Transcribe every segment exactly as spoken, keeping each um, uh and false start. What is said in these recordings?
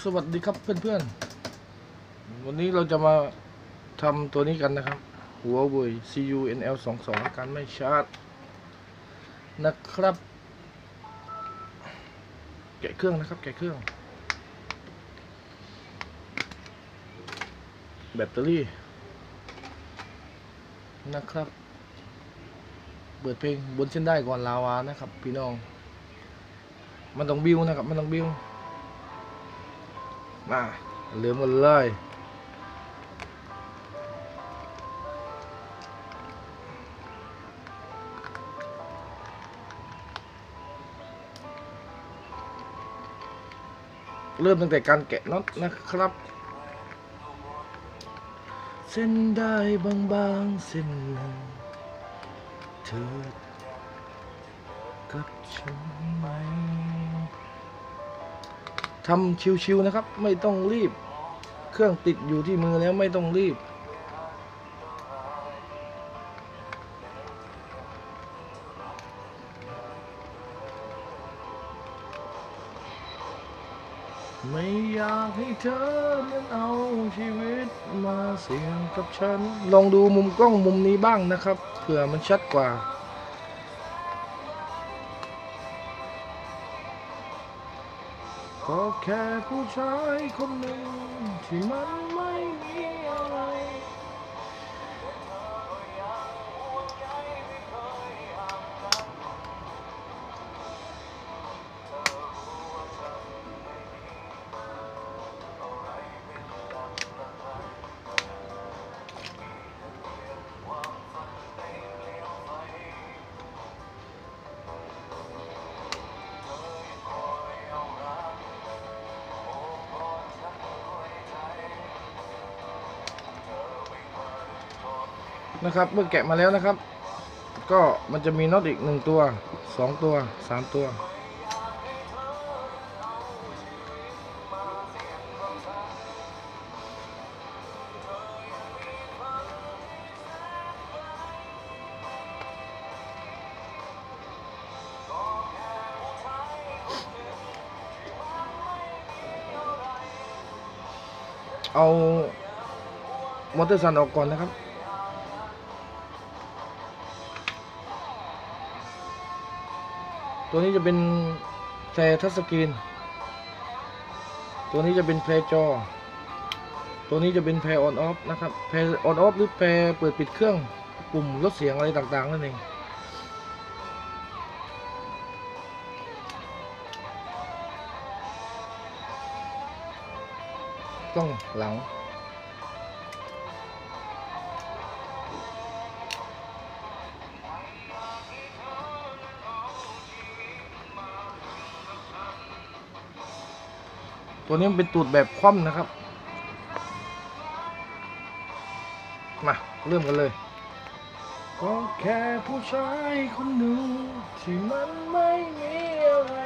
สวัสดีครับเพื่อนๆวันนี้เราจะมาทำตัวนี้กันนะครับหัวเว่ย ซี ยู เอ็น แอล สองสิบสองการไม่ชาร์จนะครับแกะเครื่องนะครับแกะเครื่องแบตเตอรี่นะครับเปิดเพลงบนเส้นได้ก่อนลาวานะครับพี่น้องมันต้องบิวนะครับมันต้องบิวมาเหลือหมดเลยเริ่มตั้งแต่การแกะน็อตนะครับเส้นได้บางๆเส้นหนึ่งเธอกับฉันไหมทำชิวๆนะครับไม่ต้องรีบเครื่องติดอยู่ที่มือแล้วไม่ต้องรีบไม่อยากให้เธอนั้นเอาชีวิตมาเสี่ยงกับฉันลองดูมุมกล้องมุมนี้บ้างนะครับเผื่อมันชัดกว่าก็แค่ผู้ชายคนหนึ่งที่มันไม่มีอะไรนะครับเมื่อแกะมาแล้วนะครับก็มันจะมีน็อตอีกหนึ่งตัวสองตัวสามตัวเอามอเตอร์ซันออกก่อนนะครับตัวนี้จะเป็นแพรทัชสกรีนตัวนี้จะเป็นแพรจอตัวนี้จะเป็นแพรออนออฟนะครับแพรออนออฟหรือแพรเปิดปิดเครื่องปุ่มลดเสียงอะไรต่างๆนั่นเองกล้องหลังตัวนี้มันเป็นตูดแบบคว่ำนะครับมาเริ่มกันเลยก็แค่ผู้ชายคนหนึ่งที่มันไม่มีอะไร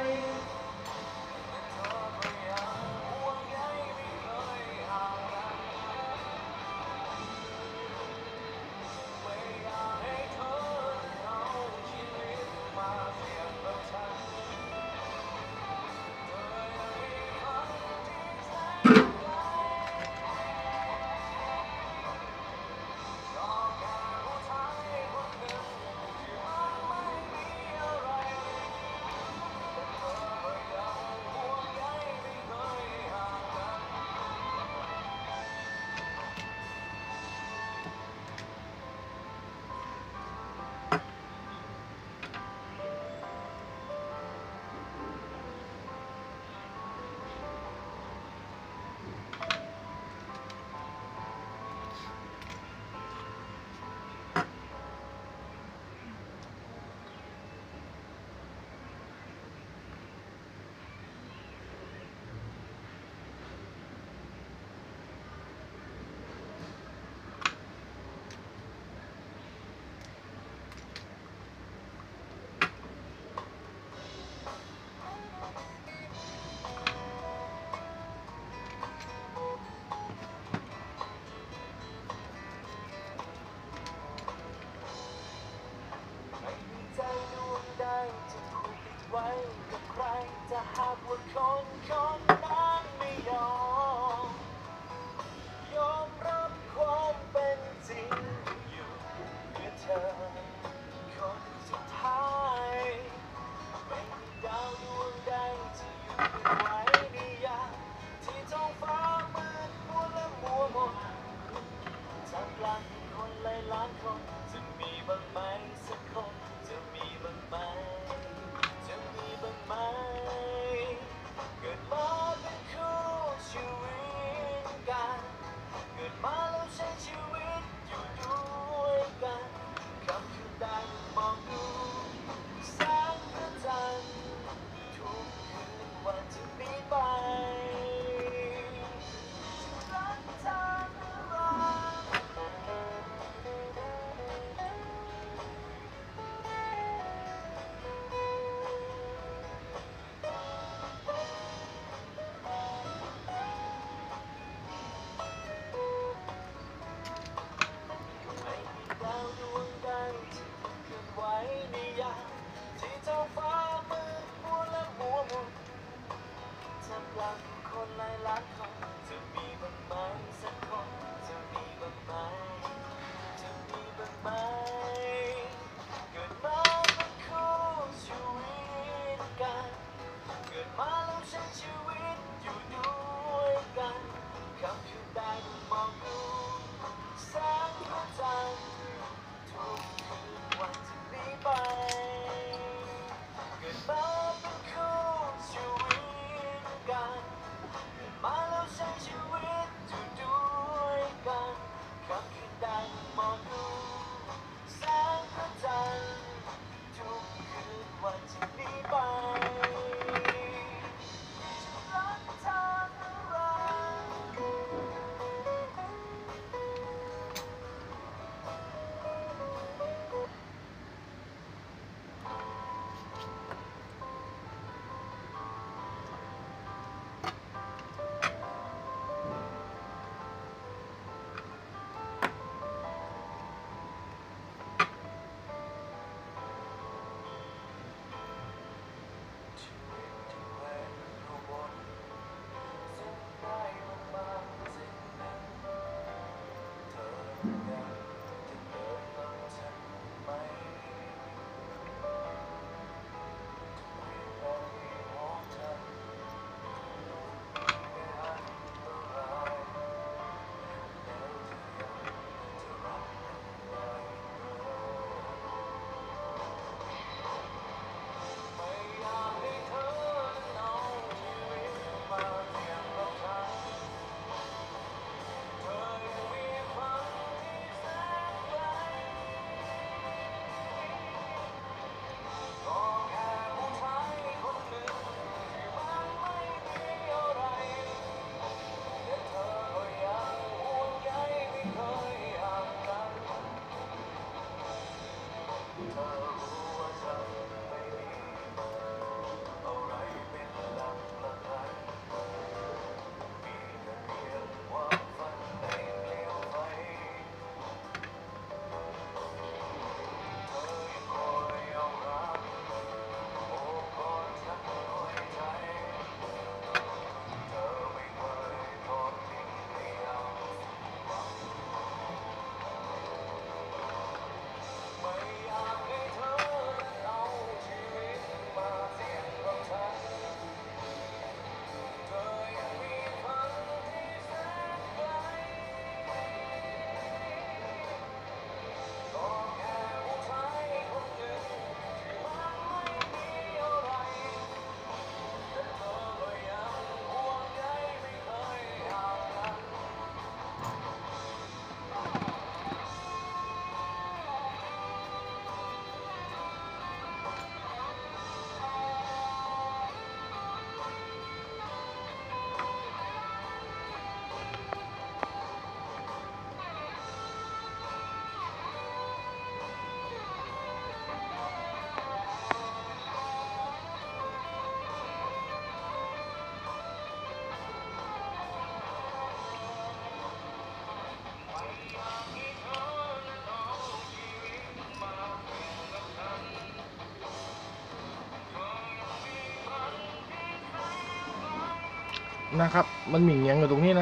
นะครับมันหมิ่งยังอยู่ตรงนี้นะ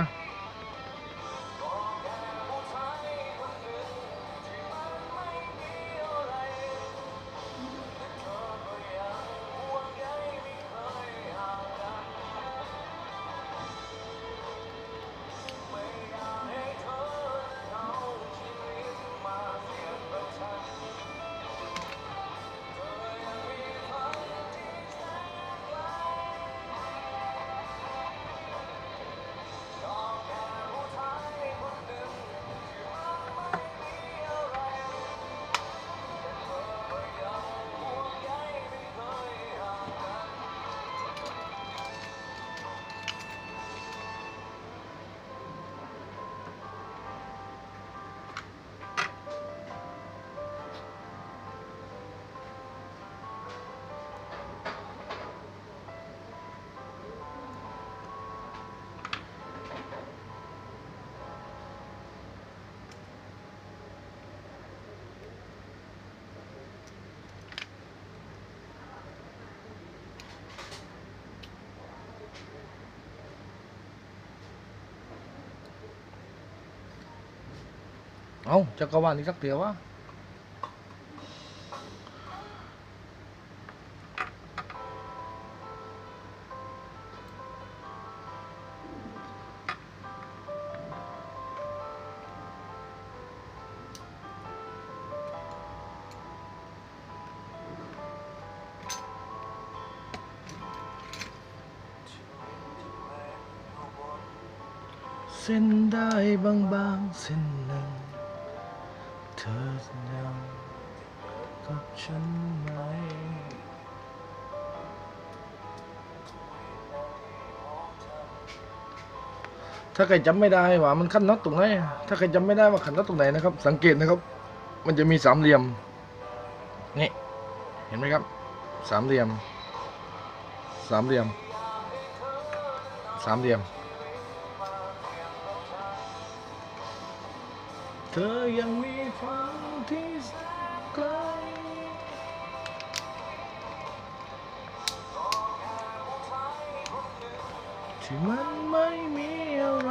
เอ้าจักรวาลนี่สักเดียววะเส้นได้บางๆเส้นหนึ่งเธอยังกับฉันไหมถ้าใครจำไม่ได้ว่ามันขั้นน็อตตรงไหนถ้าใครจำไม่ได้ว่าขันน็อตตรงไหนนะครับสังเกตนะครับมันจะมีสามเหลี่ยมนี่เห็นไหมครับสามเหลี่ยมสามเหลี่ยมสามเหลี่ยมเธอยังมีฝันที่ไกลที่มันไม่มีอะไร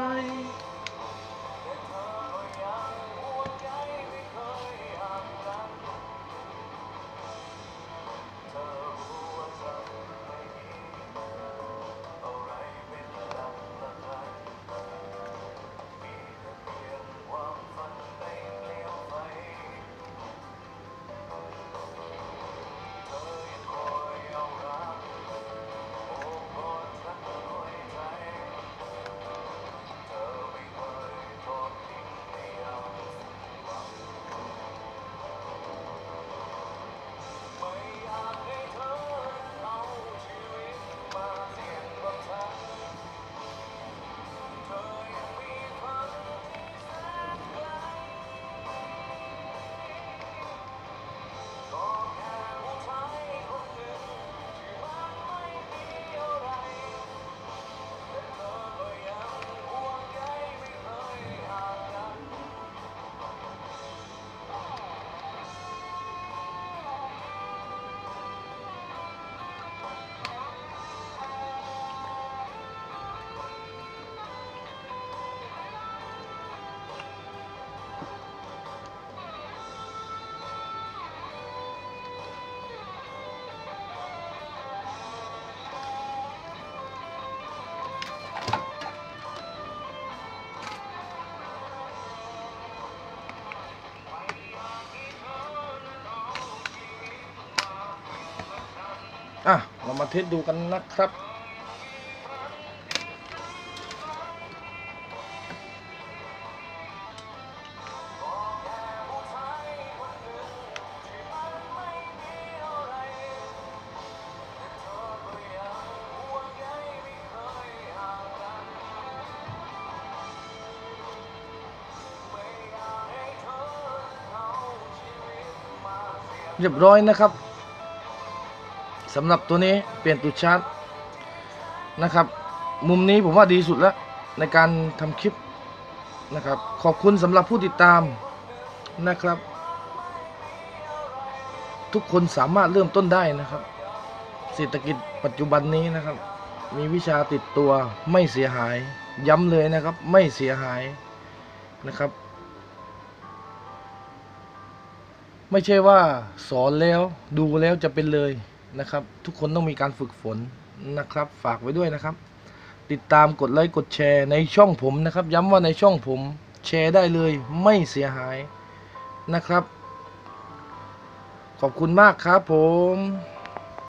อ่ะเรามาเทสดูกันนะครับเรียบร้อยนะครับสำหรับตัวนี้เปลี่ยนตัวชาร์จนะครับมุมนี้ผมว่าดีสุดแล้วในการทำคลิปนะครับขอบคุณสำหรับผู้ติดตามนะครับทุกคนสามารถเริ่มต้นได้นะครับเศรษฐกิจปัจจุบันนี้นะครับมีวิชาติดตัวไม่เสียหายย้ำเลยนะครับไม่เสียหายนะครับไม่ใช่ว่าสอนแล้วดูแล้วจะเป็นเลยนะครับทุกคนต้องมีการฝึกฝนนะครับฝากไว้ด้วยนะครับติดตามกดไลค์กดแชร์ในช่องผมนะครับย้ำว่าในช่องผมแชร์ได้เลยไม่เสียหายนะครับขอบคุณมากครับผม